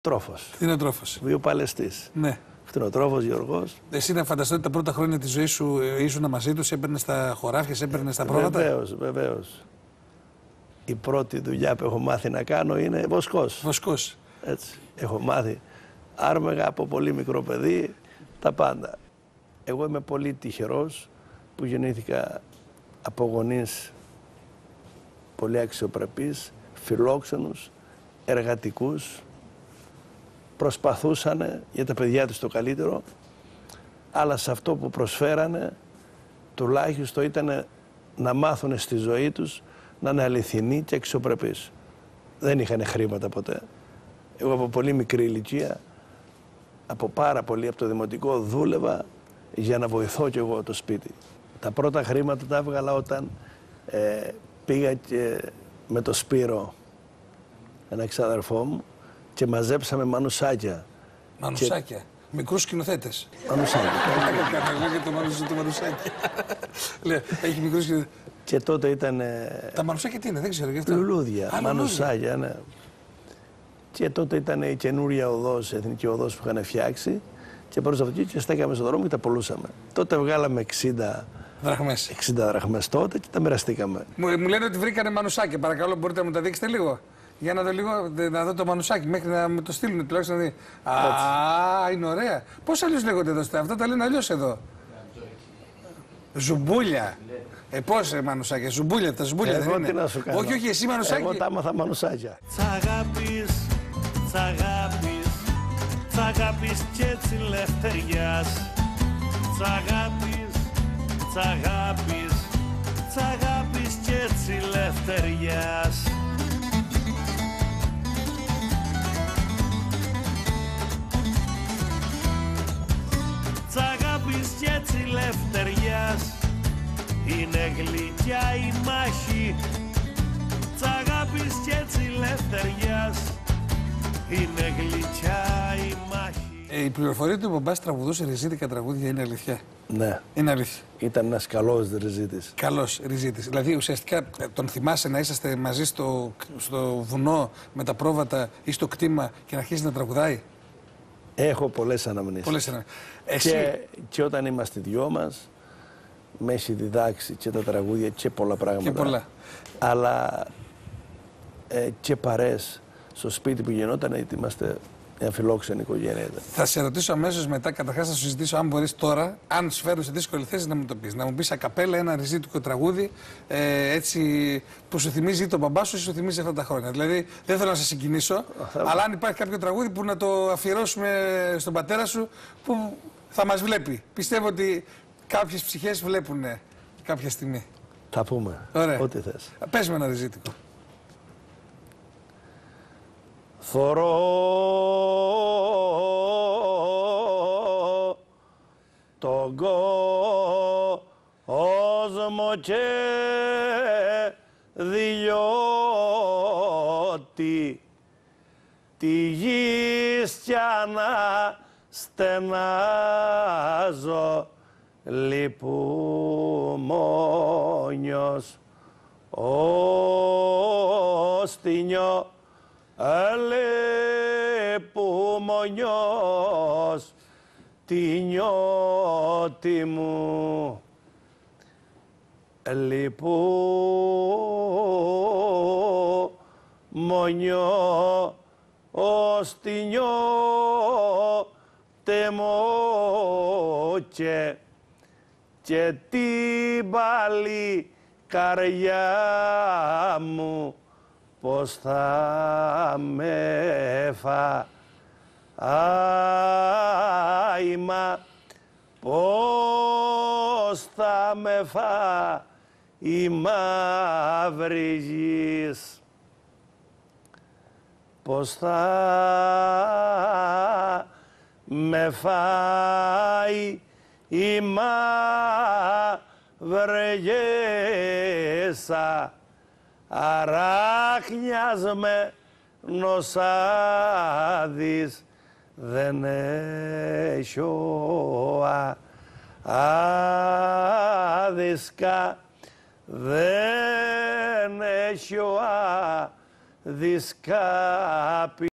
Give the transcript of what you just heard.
Τρόφος. Κτηνοτρόφος. Βιοπαλαιστής. Ναι. Κτηνοτρόφος Γιώργος. Εσύ να φανταστώ ότι τα πρώτα χρόνια της ζωής σου ήσουν μαζί τους, έμπαιρνες στα χωράφια, έμπαιρνες στα πρόβατα. Βεβαίως, βεβαίως. Η πρώτη δουλειά που έχω μάθει να κάνω είναι βοσκός. Βοσκός. Έτσι. Έχω μάθει άρμεγα από πολύ μικρό παιδί τα πάντα. Εγώ είμαι πολύ τυχερός που γεννήθηκα από γονείς πολύ αξιοπρεπείς, φιλόξενους, εργατικούς, προσπαθούσαν για τα παιδιά τους το καλύτερο, αλλά σε αυτό που προσφέρανε τουλάχιστον ήταν να μάθουν στη ζωή τους να είναι αληθινοί και αξιοπρεπείς. Δεν είχαν χρήματα ποτέ. Εγώ από πολύ μικρή ηλικία, από το δημοτικό δούλευα για να βοηθώ κι εγώ το σπίτι. Τα πρώτα χρήματα τα έβγαλα όταν πήγα και με το Σπύρο, ένα ξαδερφό μου, και μαζέψαμε μανουσάκια. Μανουσάκια. Και... μικρούς σκηνοθέτες. Μανουσάκια. Το μανουσάκι. Έχει μικρούς σκηνοθέτες. Και τότε ήταν... Τα μανουσάκια τι είναι, δεν ξέρω γι' αυτό. Λουλούδια, μανουσάκια, ναι. Και τότε ήταν η καινούρια οδός, η εθνική οδός που είχαν φτιάξει. Και προς αυτή και στέκαμε στον δρόμο και τα πουλούσαμε. Τότε βγάλαμε 60 δραχμές. 60 δραχμές τότε και τα μοιραστήκαμε. Μου λένε ότι βρήκανε μανουσάκια. Παρακαλώ, μπορείτε να μου τα δείξετε λίγο. Για να δω λίγο, να δω το μανουσάκι μέχρι να μου το στείλουν τουλάχιστον να δει. Α, είναι ωραία. Πώς αλλιώς λέγονται εδώ, αυτά τα λένε αλλιώς εδώ. Ζουμπούλια. Πώς μανουσάκια, ζουμπούλια, τα ζουμπούλια δεν είναι. Τι να σου κάνω. Όχι, όχι, εσύ μανουσάκι. Εγώ τα άμαθα μανουσάκια. Τσαγάπης, τσαγάπης, τσαγάπης και έτσι ελευθεριάς. Τσαγάπης, τσαγάπης, τσαγάπης και έτσι ελευθεριάς. Τσαγάπης και έτσι ελευθεριάς. Είναι γλυκιά η μάχη. Τσαγάπης και έτσι ελευθεριάς. Είναι γλυκιά η μάχη. Η πληροφορία του μπαμπάς τραγουδούσε ριζίτικα τραγούδια είναι αλήθεια. Ναι. Είναι αλήθεια. Ήταν ένας καλός ριζίτης. Καλός ριζίτης. Δηλαδή ουσιαστικά τον θυμάσαι να είσαστε μαζί στο βουνό με τα πρόβατα ή στο κτήμα και να αρχίσει να τραγουδάει. Έχω πολλές αναμνήσεις. Πολλές αναμνήσεις. Και όταν είμαστε δυο μας, με έχει διδάξει και τα τραγούδια και πολλά πράγματα. Και πολλά. Αλλά και παρές στο σπίτι που γινόταν, γιατί είμαστε μια φιλόξενη οικογένεια. Θα σε ρωτήσω αμέσως μετά, καταρχάς θα σου ζητήσω αν μπορείς τώρα, αν σου φέρω σε δύσκολη θέση να μου το πεις. Να μου πεις ακαπέλα ένα ριζίτικο τραγούδι, έτσι που σου θυμίζει τον μπαμπά σου ή σου θυμίζει αυτά τα χρόνια. Δηλαδή δεν θέλω να σε συγκινήσω, αλλά αν υπάρχει κάποιο τραγούδι που να το αφιερώσουμε στον πατέρα σου που θα μας βλέπει. Πιστεύω ότι κάποιες ψυχές βλέπουν κάποια στιγμή. Θα πούμε. Ωραία. Ό,τι θες. Πες με ένα ριζίτικο. Θωρώ τον κόσμο και διότι τη γης κι αναστενάζω λιπουμόνιος όστινιο λιπουμόνιος τη νιώτη μου λιπουμόνιος τη νιώτη μου και την πάλι καρδιά μου πως θα με φάει, μα πως θα με φάει η μαύρη γης, πως θα με φάει η μαύρη γης. Αράχνιασμένος άδεις δεν έχω άδισκα, δεν έχω άδισκα.